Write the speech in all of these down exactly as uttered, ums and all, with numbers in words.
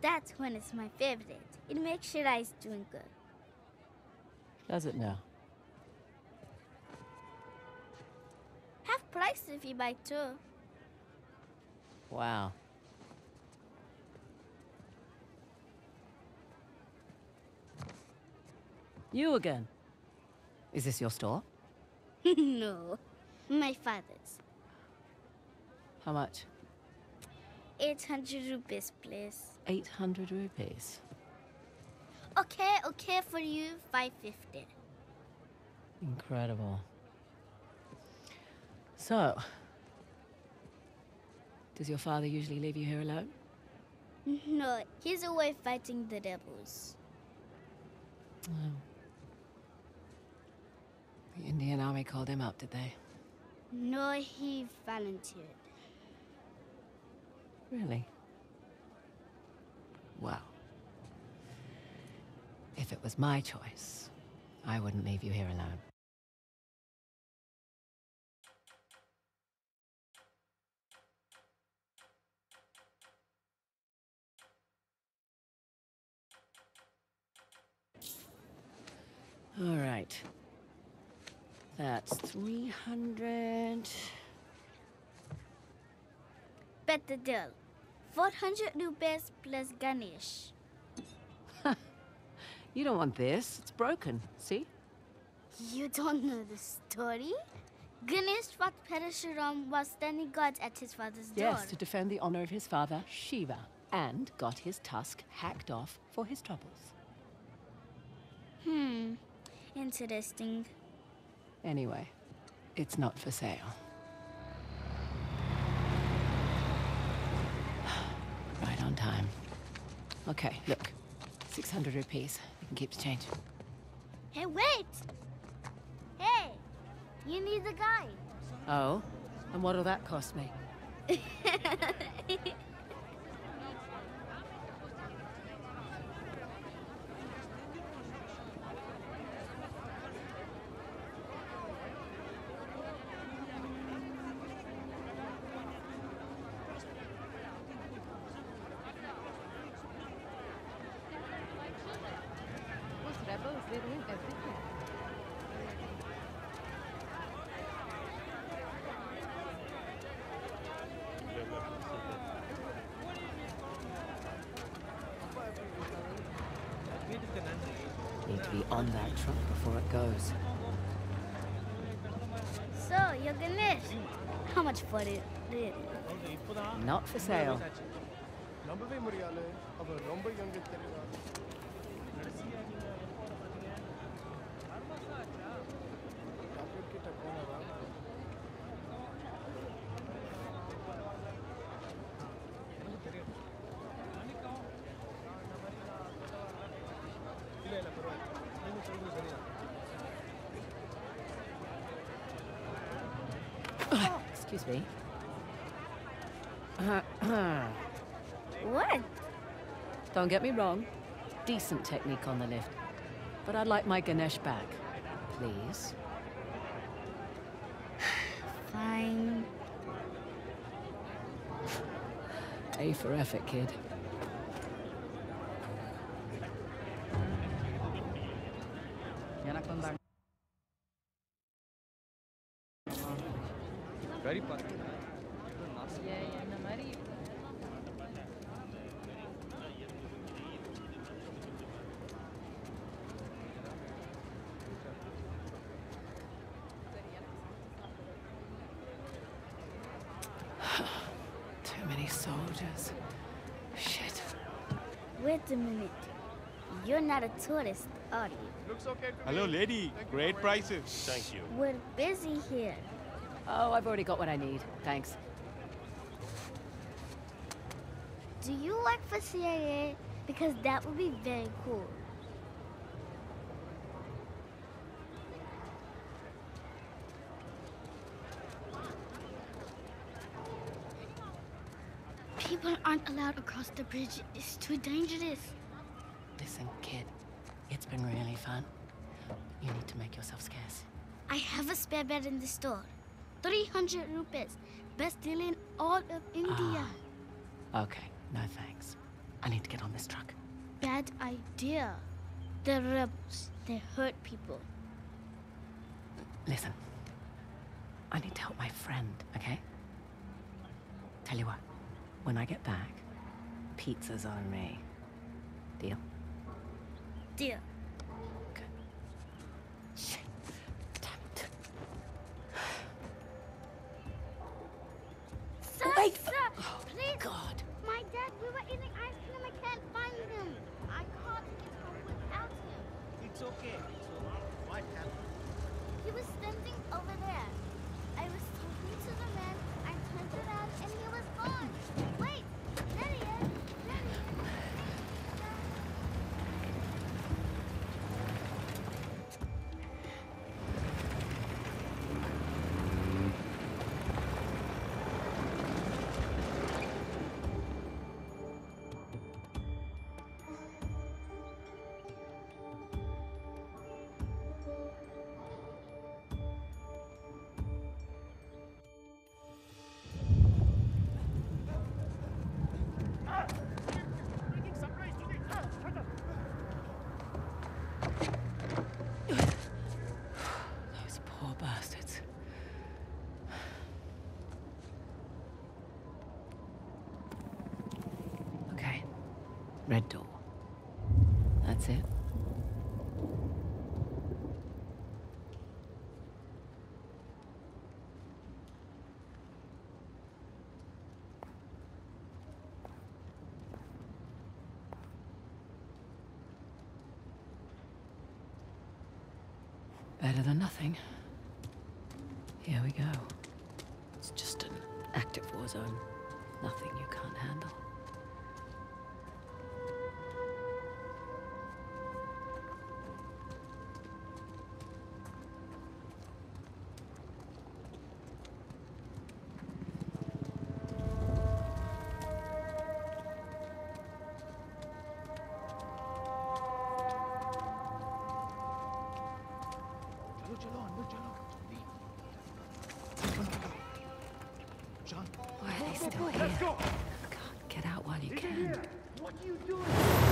That's when it's my favorite. It makes sure I's doing good. Does it now? Half price if you buy two. Wow. You again? Is this your store? No, my father's. How much? eight hundred rupees, please. eight hundred rupees. Okay, okay for you, five fifty. Incredible. So, does your father usually leave you here alone? No, he's away fighting the rebels. Oh. The Indian army called him up, did they? No, he volunteered. Really? Well, if it was my choice, I wouldn't leave you here alone. All right. That's three hundred. Better deal. four hundred rupees plus Ganesh. You don't want this. It's broken. See? You don't know the story? Ganesh fought Parashuram while standing guard at his father's door. Yes, to defend the honor of his father, Shiva, and got his tusk hacked off for his troubles. Hmm. Interesting. Anyway, it's not for sale. Right on time. Okay, look. six hundred rupees. You can keep the change. Hey, wait! Hey! You need the guy. Oh? And what'll that cost me? Need to be on that truck before it goes. So, you're Ganesh. How much for it, really? Not for sale. Excuse me. What? Don't get me wrong. Decent technique on the lift. But I'd like my Ganesh back. Please. Fine. A for effort, kid. Very Too many soldiers. Shit. Wait a minute. You're not a tourist, are you? Looks okay to Hello, me. lady. Great prices. Thank you. We're busy here. Oh, I've already got what I need. Thanks. Do you work for C I A? Because that would be very cool. People aren't allowed across the bridge. It's too dangerous. Listen, kid. It's been really fun. You need to make yourself scarce. I have a spare bed in the store. three hundred rupees. Best deal in all of India. Ah, okay, no thanks. I need to get on this truck. Bad idea. They're rebels. They hurt people. Listen. I need to help my friend, okay? Tell you what. When I get back, pizza's on me. Deal? Deal. Good. Shit. Damn it. Sir, Wait! sir, Oh, please. God. My dad, we were eating ice cream. I can't find him. I can't get home without him. It's okay. So, what happened? He was standing over there. I was talking to the man. I turned around and he was gone. Wait, there he is. There he is. Those poor bastards. Okay. Red door. That's it. Better than nothing. Here we go. It's just an active war zone. Nothing you can't handle. Why are they still here? God, get out while you can. What are you doing?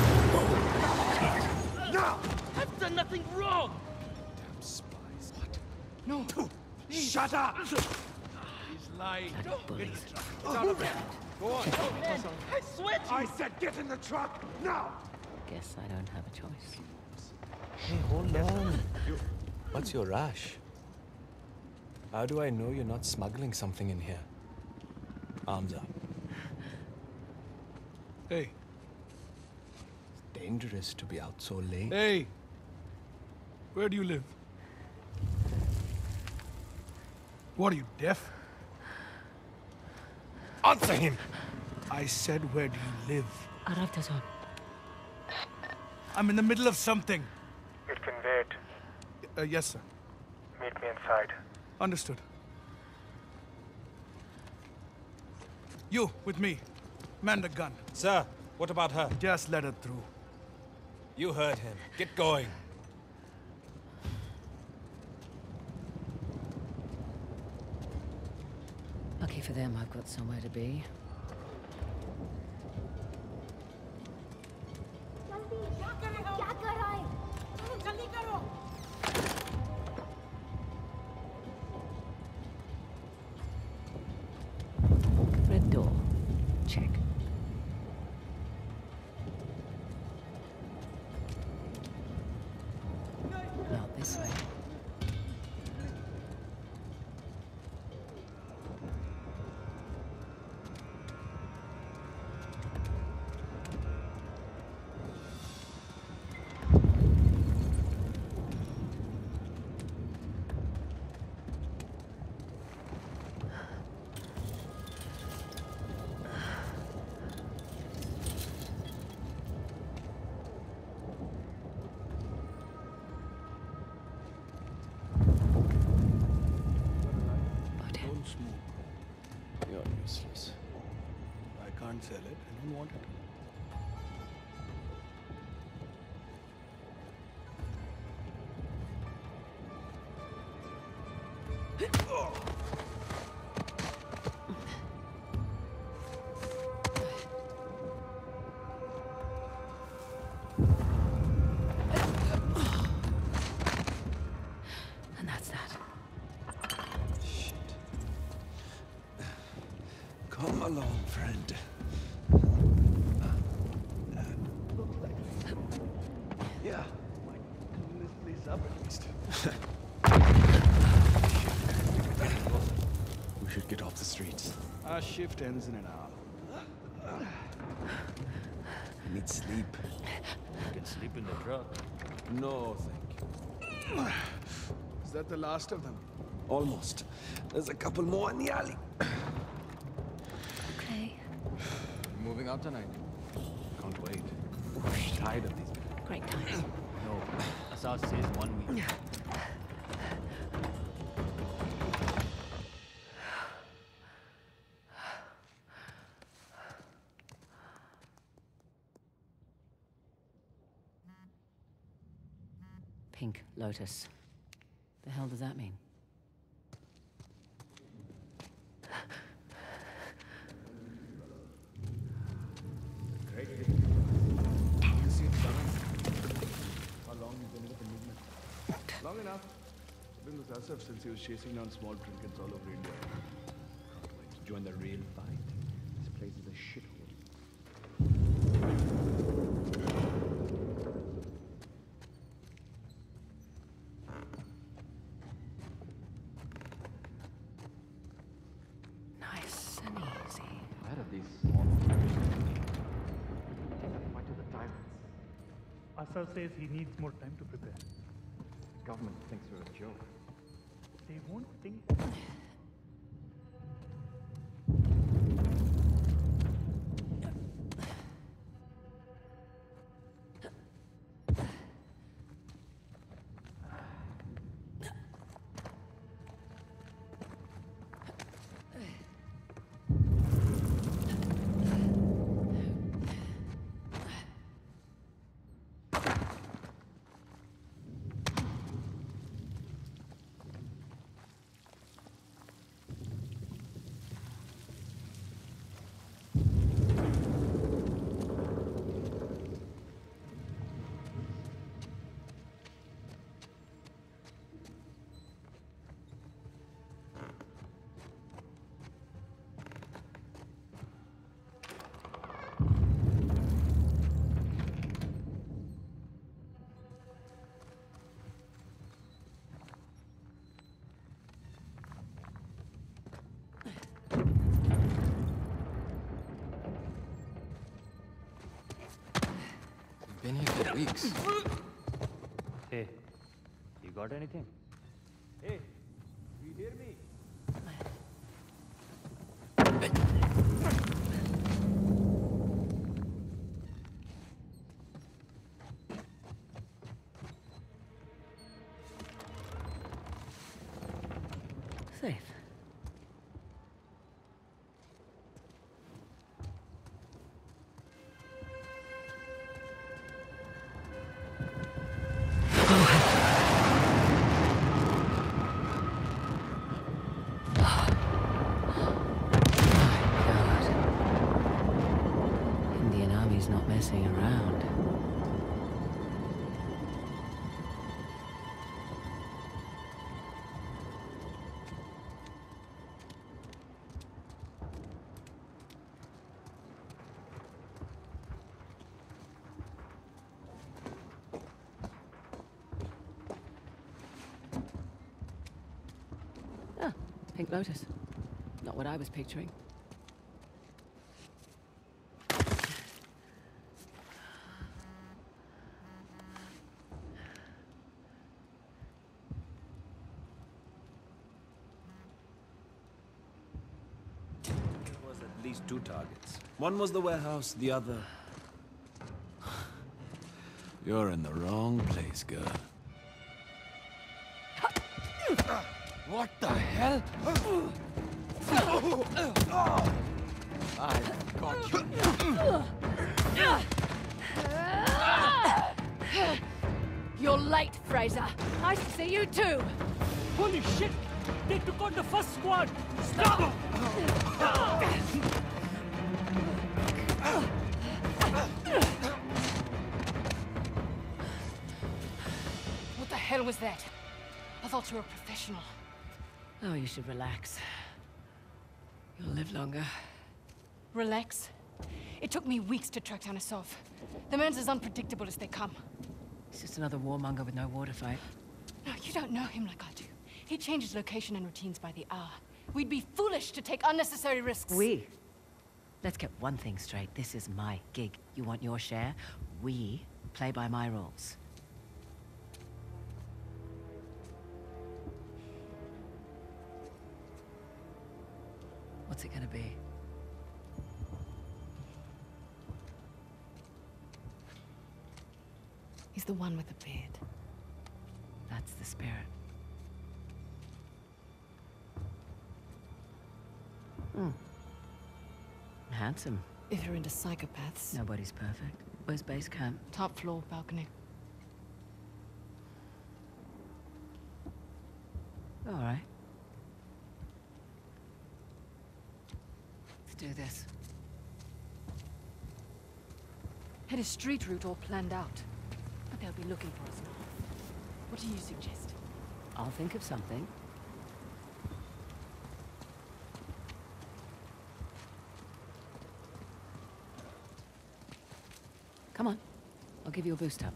Now! I've done nothing wrong! Damn spies. What? No. Shut up! He's lying. Bloody bullies. It's out of hand. Go on. Man, I swear to I you! said get in the truck! Now! Guess I don't have a choice. Hey, hold on. What's your rush? How do I know you're not smuggling something in here? Arms up. Hey. It's dangerous to be out so late. Hey! Where do you live? What are you, deaf? Answer him! I said, where do you live? Aravdazon. I'm in the middle of something. It can wait. Uh, yes, sir. Meet me inside. Understood. You, with me. Man the gun. Sir, what about her? Just let her through. You heard him. Get going. Lucky for them, I've got somewhere to be. क्या कर रहा है? जल्दी करो! Red door. Check. Not this way. Don't smoke. You're useless. I can't sell it. I don't want it. friend. Yeah, might clean this place up at least. We should get off the streets. Our shift ends in an hour. I need sleep. You can sleep in the truck. No, thank you. Is that the last of them? Almost. There's a couple more in the alley. Okay. Moving out tonight. Can't wait. Tired of these. Great times. No, Asad says one week. Pink Lotus. The hell does that mean? Great. You see it coming? How long you've been with the movement? Long enough. I've been with Asaf since he was chasing down small trinkets all over India. Can't wait to join the real fight. This place is a shithole. Nice and easy. Where are these small Why to the tyrants? Asad says he needs more time to prepare. Government thinks we're a joke. They won't think. Been here for weeks. Hey, you got anything? Hey, you hear me? Safe. Indian Army's not messing around. Ah, Pink Lotus. Not what I was picturing. Was at least two targets. One was the warehouse, the other... You're in the wrong place, girl. What the hell? I got you. You're late, Fraser. Nice to see you too. Holy shit! They took out the first squad! Stop! What the hell was that? I thought you were a professional. Oh, you should relax. You'll live longer. Relax. It took me weeks to track down Asov. The man's as unpredictable as they come. He's just another warmonger with no war to fight. No, you don't know him like I do. He changes location and routines by the hour. We'd be foolish to take unnecessary risks. We? Let's get one thing straight. This is my gig. You want your share? We play by my rules. What's it gonna be? He's the one with the beard. That's the spirit. Hmm. Handsome. If you're into psychopaths. Nobody's perfect. Where's base camp? Top floor, balcony. All right. Let's do this. Had a street route all planned out. But they'll be looking for us now. What do you suggest? I'll think of something. Come on. I'll give you a boost up.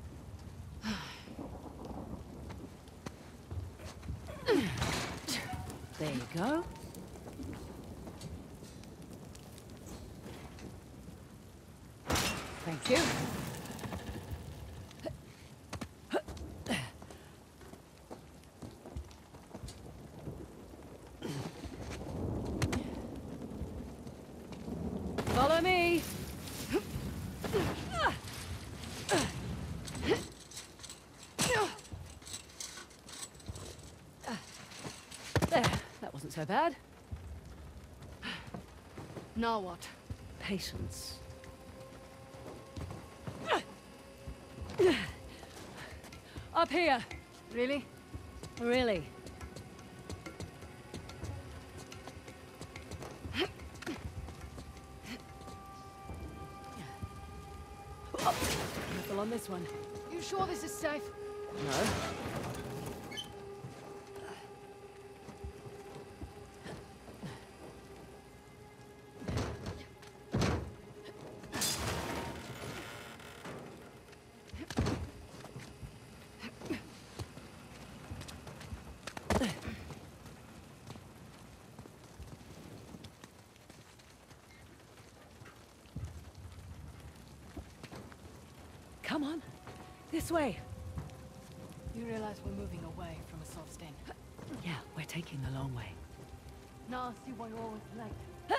There you go. Thank you. Follow me. There, that wasn't so bad. Now what? Patience. Up here. Really? Really? Careful on this one. You sure this is safe? No. Come on. This way. You realize we're moving away from Asov's den? Yeah, we're taking the long way. Now I'll see why you're always late.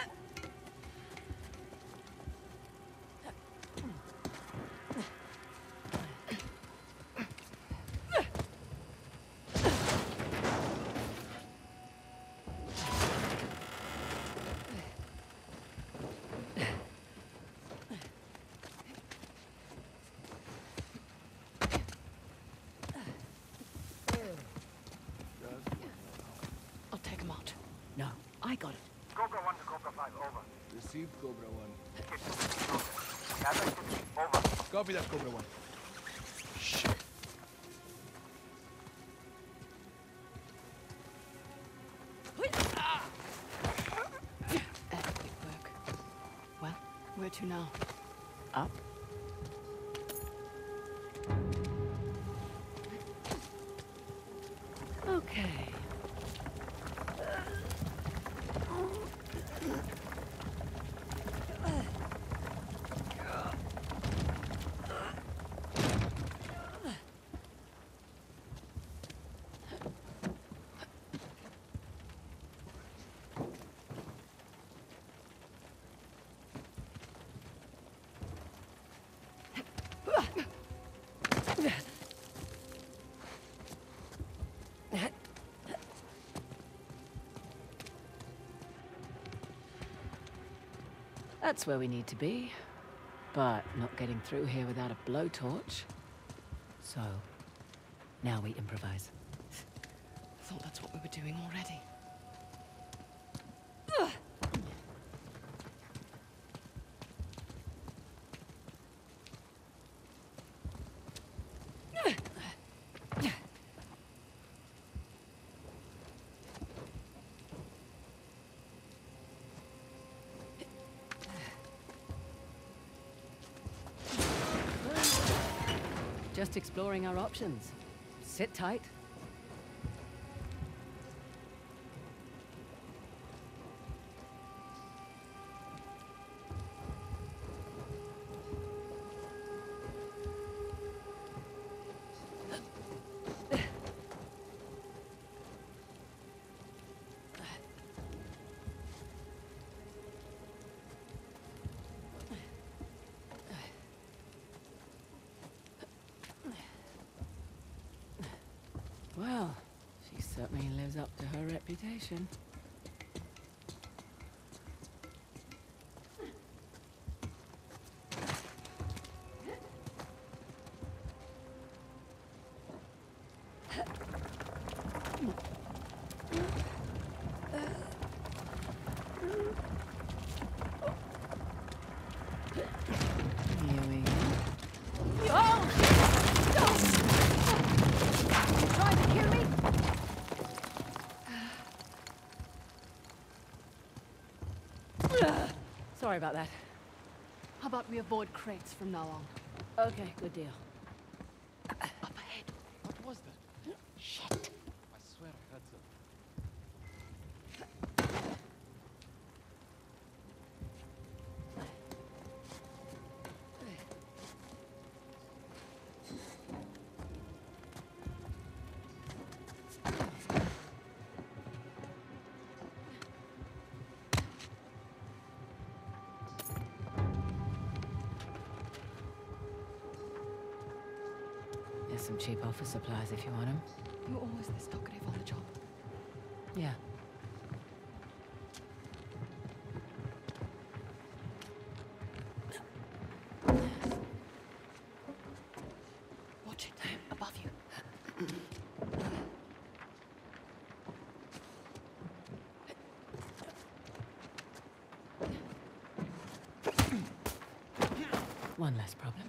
I'll take him out. No, I got it. Cobra one to Cobra five, over. Received, Cobra one. Gather activity, over. Copy that, Cobra one. Shit. Epic work. Well, where to now? Up. Okay. That's where we need to be. But not getting through here without a blowtorch. So, now we improvise. I thought that's what we were doing already. just exploring our options. Sit tight. Well, she certainly lives up to her reputation. Here we go. Sorry about that. How about we avoid crates from now on? Okay, good deal. Up ahead. What was that? Shit. I swear I heard something. There's some cheap office supplies if you want them. You're always this talkative on the job. Yeah. Watch it. Above you. One less problem.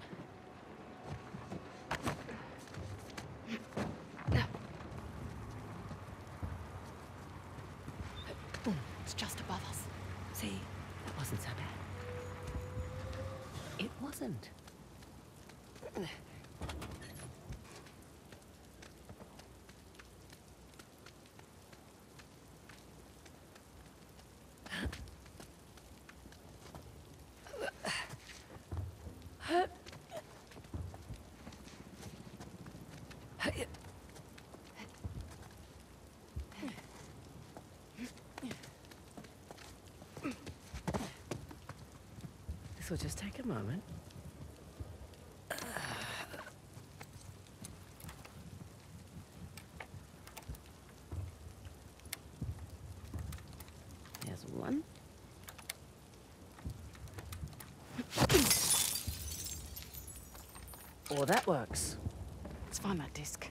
It's just above us. See, that wasn't so bad. It wasn't. This will just take a moment. There's one. Oh, that works. Let's find that disc.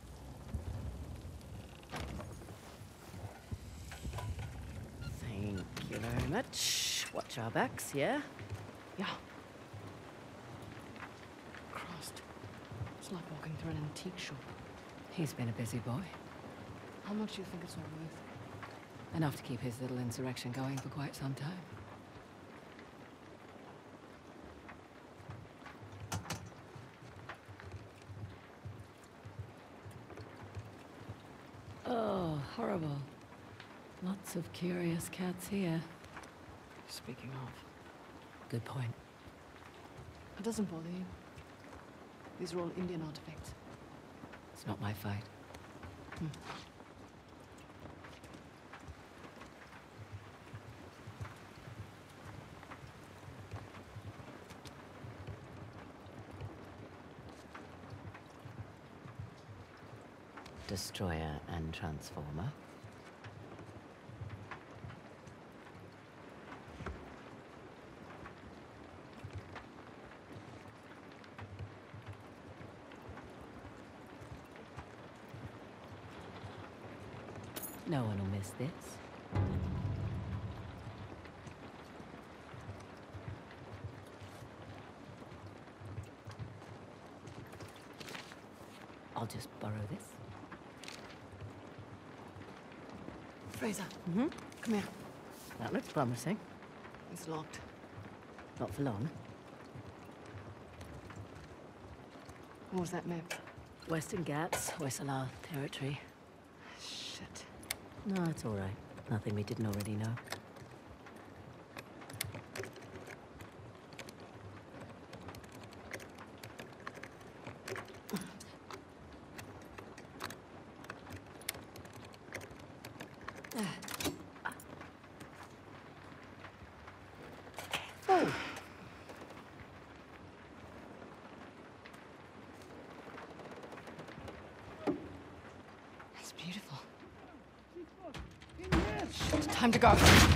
Thank you very much. Watch our backs, yeah? Yeah. Christ. It's like walking through an antique shop. He's been a busy boy. How much do you think it's all worth? Enough to keep his little insurrection going for quite some time. Oh, horrible. Lots of curious cats here. Speaking of. Good point. It doesn't bother you. These are all Indian artifacts. It's not my fight. Hmm. Destroyer and Transformer. No one will miss this. I'll just borrow this. Fraser. Mm-hmm. Come here. That looks promising. It's locked. Not for long. What was that map? Western Ghats, Hoysala territory. Shit. No, it's all right. Nothing we didn't already know. Oh. That's beautiful. Shit, time to go.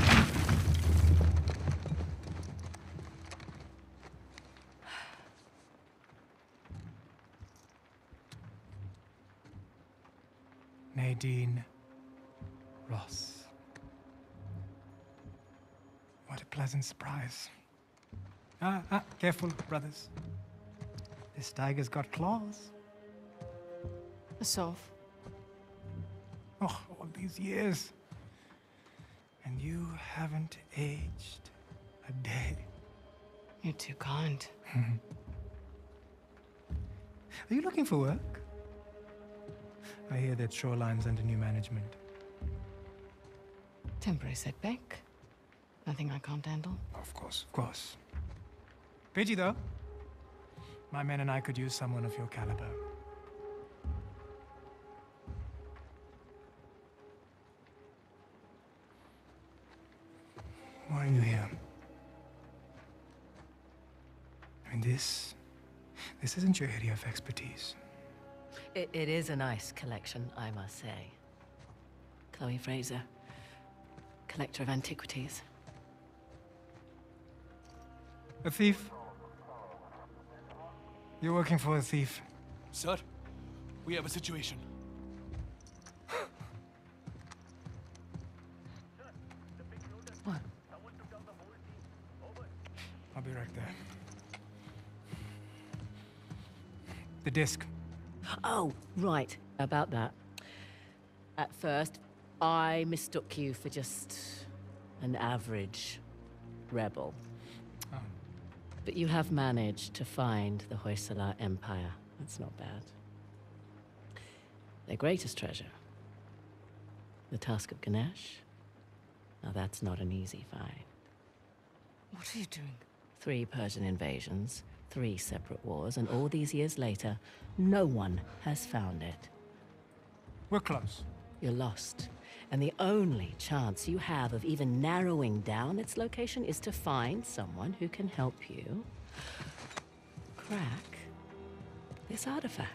Nadine Ross. What a pleasant surprise. Ah, ah, careful, brothers. This tiger's got claws. A solve. Oh, all these years. And you haven't aged a day. You're too kind. Are you looking for work? I hear that Shoreline's under new management. Temporary setback. Nothing I can't handle. Of course, of course. Pidgey, though. My men and I could use someone of your caliber. Why are you here? I mean, this... This isn't your area of expertise. It, it is a nice collection, I must say. Chloe Fraser, collector of antiquities. A thief? You're working for a thief. Sir, we have a situation. What? I'll be right there. The disc. Oh, right. About that. At first, I mistook you for just an average rebel. Oh. But you have managed to find the Hoysala Empire. That's not bad. Their greatest treasure, the Tusk of Ganesh. Now that's not an easy find. What are you doing? Three Persian invasions, three separate wars, and all these years later, no one has found it. We're close. You're lost. And the only chance you have of even narrowing down its location is to find someone who can help you crack this artifact.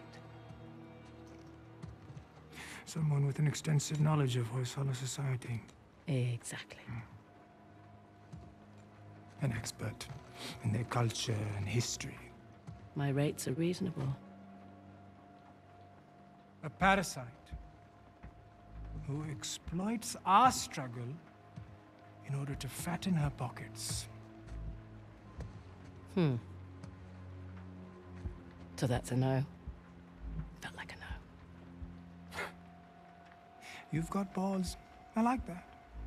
Someone with an extensive knowledge of Hoysala society. Exactly. An expert in their culture and history. My rates are reasonable. A parasite who exploits our struggle in order to fatten her pockets. Hmm. So that's a no. Felt like a no. You've got balls. I like that.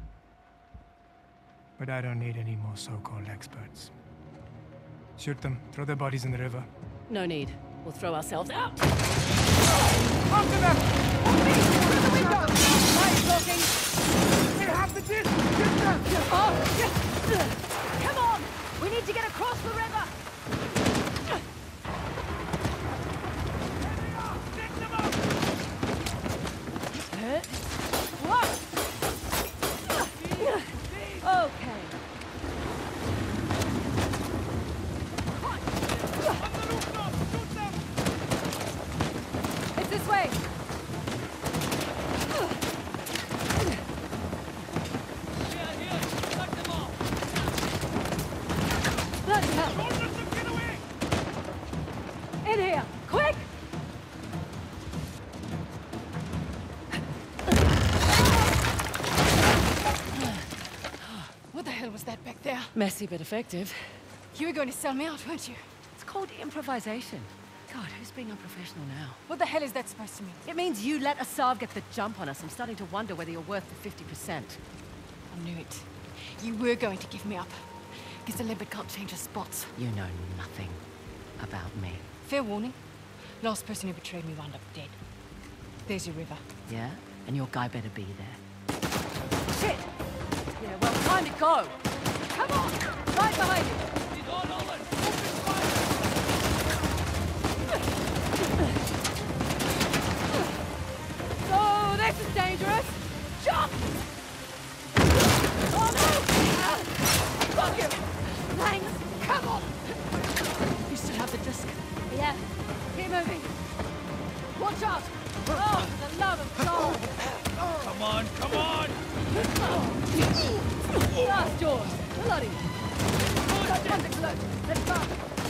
But I don't need any more so-called experts. Shoot them. Throw their bodies in the river. No need. We'll throw ourselves out. After them! Through the window! Nice talking. They have the disc! Get them! Oh, yes. Come on! We need to get across the river! Pick them up! What? Okay. It's this way. Bloody hell. In here, quick! What the hell was that back there? Messy but effective. You were going to sell me out, weren't you? It's called improvisation. God, who's being unprofessional now? What the hell is that supposed to mean? It means you let Asav get the jump on us. I'm starting to wonder whether you're worth the fifty percent. I knew it. You were going to give me up. Guess a leopard can't change his spots. You know nothing about me. Fair warning. Last person who betrayed me wound up dead. There's your river. Yeah? And your guy better be there. Shit! Yeah, well, time to go! Come on! Right behind you! He's all over! So, this is dangerous! Jump! Oh no! Fuck you! Thanks! Come on! You still have the disc? Yeah. Keep moving. Watch out! Oh, for the love of God! Come on, come on! Last doors! Bloody! Got contact alert! Let's go!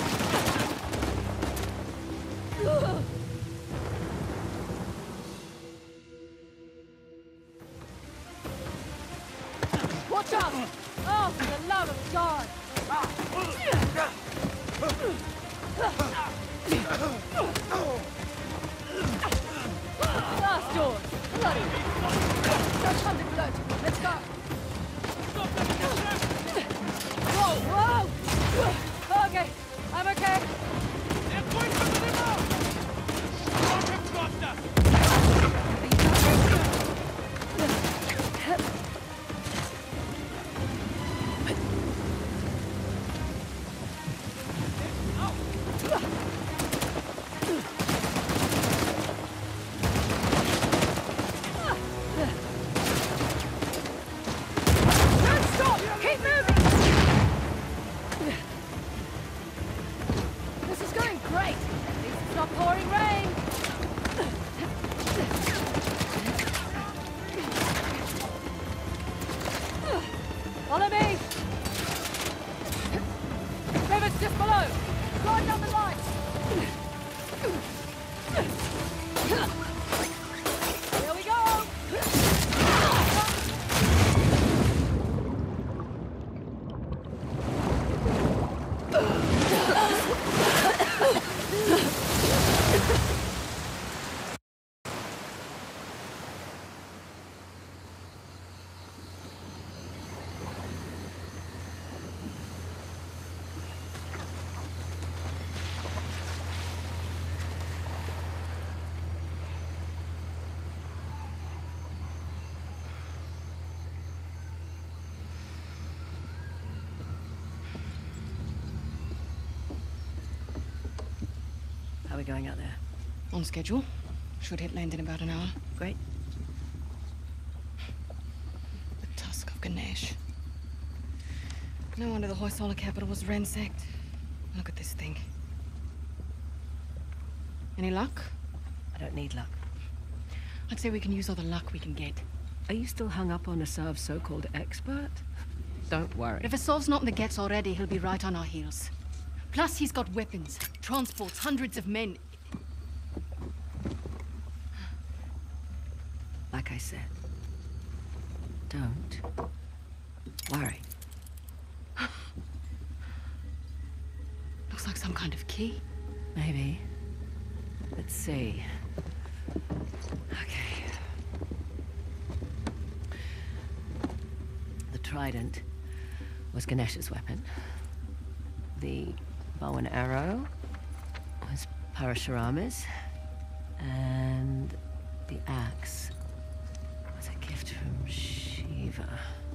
Watch out! Oh, for the love of God! Last doors! Bloody! Got contact alert! Let's go! Whoa! Whoa! Okay, I'm okay. Follow me! River's just below! Slide down the line! Here we go! How are we going out there? On schedule. Should hit land in about an hour. Great. The tusk of Ganesh. No wonder the Hoysala capital was ransacked. Look at this thing. Any luck? I don't need luck. I'd say we can use all the luck we can get. Are you still hung up on Asav's so-called expert? Don't worry. If Asav's not in the Gets already, he'll be right on our heels. Plus, he's got weapons, transports, hundreds of men. Like I said, don't worry. Looks like some kind of key. Maybe. Let's see. Okay. The trident was Ganesh's weapon. The bow and arrow was Parashurama's. And the axe was a gift from Shiva.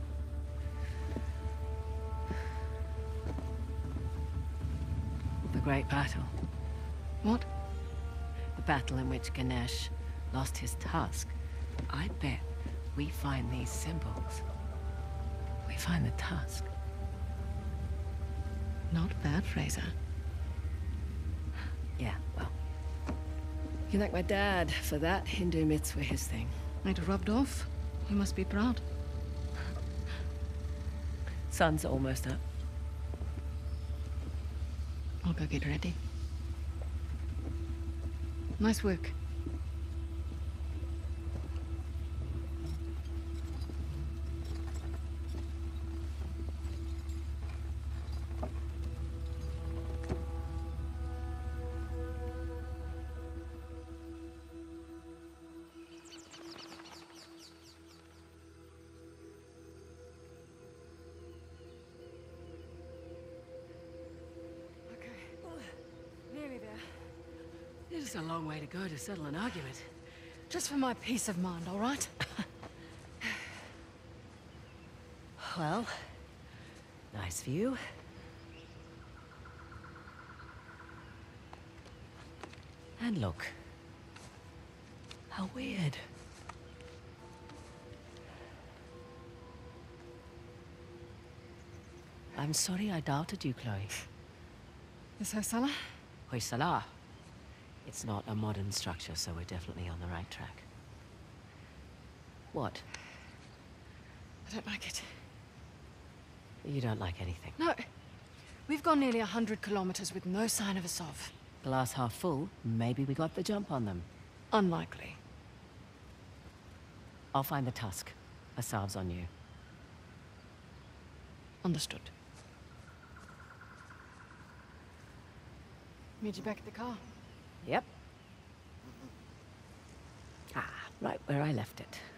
The Great Battle. What? The battle in which Ganesh lost his tusk. I bet we find these symbols. We find the tusk. Not bad, Fraser. Yeah, well. You can thank my dad for that. Hindu myths were his thing. It rubbed off. You must be proud. Sun's almost up. I'll go get ready. Nice work. Okay. Nearly there. It is a long way to go to settle an argument. Just for my peace of mind, all right? Well, nice view. And look. How weird. I'm sorry I doubted you, Chloe. Is Hoysala? Hoysala. It's not a modern structure, so we're definitely on the right track. What? I don't like it. You don't like anything. No. We've gone nearly a hundred kilometers with no sign of a Sov. Glass half full, maybe we got the jump on them. Unlikely. I'll find the tusk. Asav's on you. Understood. Meet you back at the car. Yep. Ah, right where I left it.